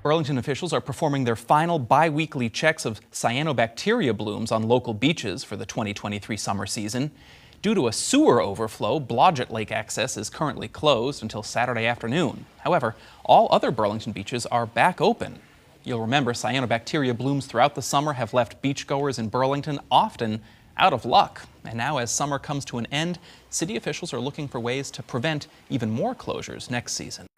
Burlington officials are performing their final bi-weekly checks of cyanobacteria blooms on local beaches for the 2023 summer season. Due to a sewer overflow, Blodgett Lake access is currently closed until Saturday afternoon. However, all other Burlington beaches are back open. You'll remember cyanobacteria blooms throughout the summer have left beachgoers in Burlington often out of luck. And now, as summer comes to an end, city officials are looking for ways to prevent even more closures next season.